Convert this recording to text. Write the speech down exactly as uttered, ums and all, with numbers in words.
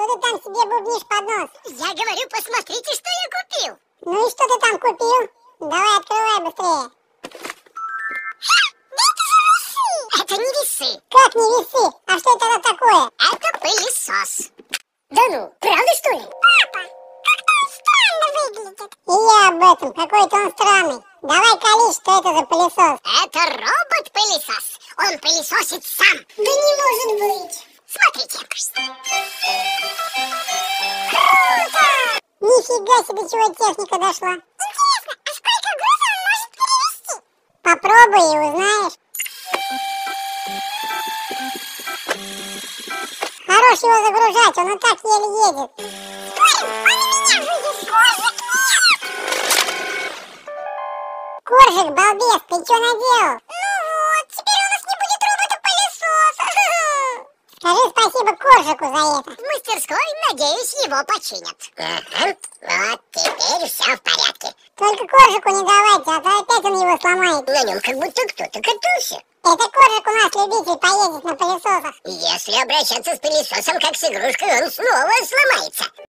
ты там себе бубнишь под нос? Я говорю, посмотрите, что я купил. Ну и что ты там купил? Давай открывай быстрее. Это не весы. Как не весы? А что это такое? Это пылесос. Да ну, правда что ли? Папа, как-то он странно выглядит. И я об этом, какой-то он странный. Давай колись, что это за пылесос? Это робот-пылесос. Он пылесосит сам. Да не может быть. Смотрите. Круто! Нифига себе, чего техника дошла. Интересно, а сколько груза он может перевести? Попробуй и узнаешь. Хорош его загружать, он и так еле едет. Спорим, он и меня выйдет. Коржик, нет! Коржик, балбес, ты что наделал? Ну вот, теперь у нас не будет робота-пылесоса. Скажи спасибо Коржику за это. В мастерской, надеюсь, его починят. Ага, вот теперь все в порядке. Только Коржику не давайте, а то опять он его сломает. На нем как будто кто-то катался. Это Коржик у нас любитель поездить на пылесосах. Если обращаться с пылесосом как с игрушкой, он снова сломается.